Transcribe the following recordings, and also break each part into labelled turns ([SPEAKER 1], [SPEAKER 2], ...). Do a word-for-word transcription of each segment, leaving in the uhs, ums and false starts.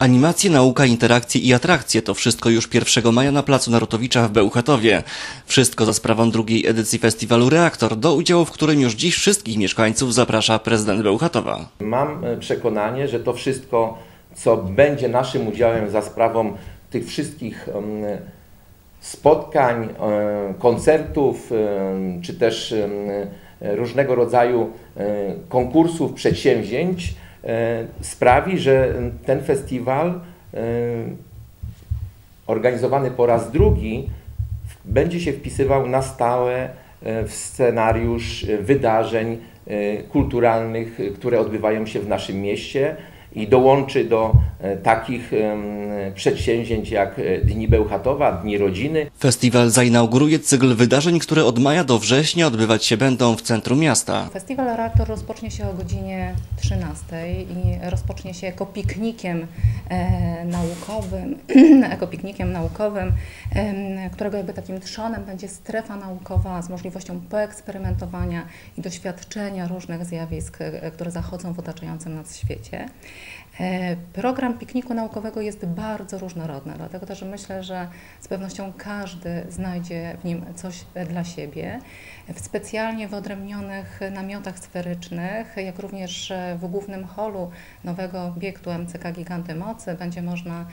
[SPEAKER 1] Animacje, nauka, interakcje i atrakcje to wszystko już pierwszego maja na placu Narutowicza w Bełchatowie. Wszystko za sprawą drugiej edycji festiwalu Reaktor, do udziału w którym już dziś wszystkich mieszkańców zaprasza prezydent Bełchatowa.
[SPEAKER 2] Mam przekonanie, że to wszystko, co będzie naszym udziałem za sprawą tych wszystkich spotkań, koncertów, czy też różnego rodzaju konkursów, przedsięwzięć, sprawi, że ten festiwal organizowany po raz drugi będzie się wpisywał na stałe w scenariusz wydarzeń kulturalnych, które odbywają się w naszym mieście i dołączy do takich przedsięwzięć jak Dni Bełchatowa, Dni Rodziny.
[SPEAKER 1] Festiwal zainauguruje cykl wydarzeń, które od maja do września odbywać się będą w centrum miasta.
[SPEAKER 3] Festiwal Reaktor rozpocznie się o godzinie trzynastej i rozpocznie się ekopiknikiem e, naukowym, ekopiknikiem naukowym, e, którego jakby takim trzonem będzie strefa naukowa z możliwością poeksperymentowania i doświadczenia różnych zjawisk, e, które zachodzą w otaczającym nas świecie. Program pikniku naukowego jest bardzo różnorodny, dlatego też myślę, że z pewnością każdy znajdzie w nim coś dla siebie. W specjalnie wyodrębnionych namiotach sferycznych, jak również w głównym holu nowego obiektu M C K Giganty Mocy będzie można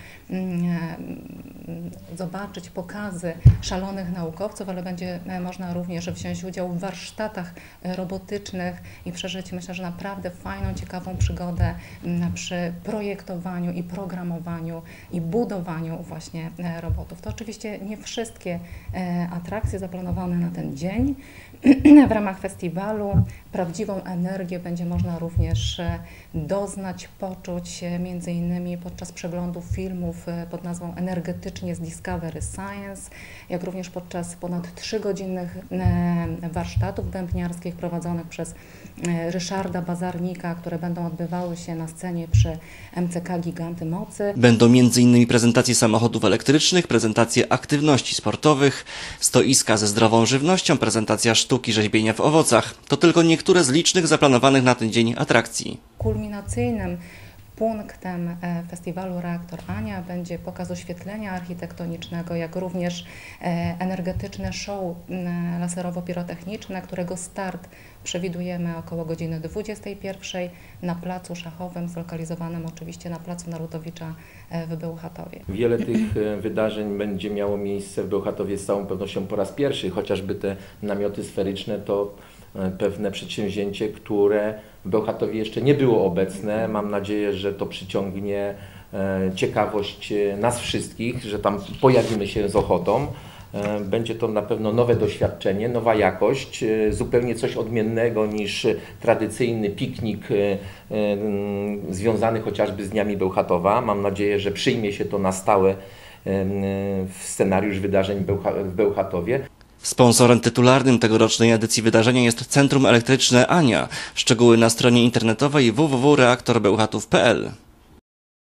[SPEAKER 3] zobaczyć pokazy szalonych naukowców, ale będzie można również wziąć udział w warsztatach robotycznych i przeżyć, myślę, że naprawdę fajną, ciekawą przygodę przy projektowaniu i programowaniu i budowaniu właśnie robotów. To oczywiście nie wszystkie atrakcje zaplanowane na ten dzień. W ramach festiwalu prawdziwą energię będzie można również doznać, poczuć między innymi podczas przeglądu filmów pod nazwą Energetycznie z Discovery Science, jak również podczas ponad trzygodzinnych warsztatów bębniarskich prowadzonych przez Ryszarda Bazarnika, które będą odbywały się na scenie przy M C K Giganty Mocy.
[SPEAKER 1] Będą między innymi prezentacje samochodów elektrycznych, prezentacje aktywności sportowych, stoiska ze zdrową żywnością, prezentacja sztuki rzeźbienia w owocach. To tylko niektóre z licznych zaplanowanych na ten dzień atrakcji.
[SPEAKER 3] Kulminacyjnym punktem festiwalu Reaktor Ania będzie pokaz oświetlenia architektonicznego, jak również energetyczne show laserowo-pirotechniczne, którego start przewidujemy około godziny dwudziestej pierwszej na placu szachowym, zlokalizowanym oczywiście na placu Narutowicza w Bełchatowie.
[SPEAKER 2] Wiele tych wydarzeń będzie miało miejsce w Bełchatowie z całą pewnością po raz pierwszy, chociażby te namioty sferyczne to pewne przedsięwzięcie, które w Bełchatowie jeszcze nie było obecne. Mam nadzieję, że to przyciągnie ciekawość nas wszystkich, że tam pojawimy się z ochotą. Będzie to na pewno nowe doświadczenie, nowa jakość, zupełnie coś odmiennego niż tradycyjny piknik związany chociażby z Dniami Bełchatowa. Mam nadzieję, że przyjmie się to na stałe w scenariusz wydarzeń w Bełchatowie.
[SPEAKER 1] Sponsorem tytularnym tegorocznej edycji wydarzenia jest Centrum Elektryczne Ania. Szczegóły na stronie internetowej w w w kropka reaktor bełchatów kropka p l.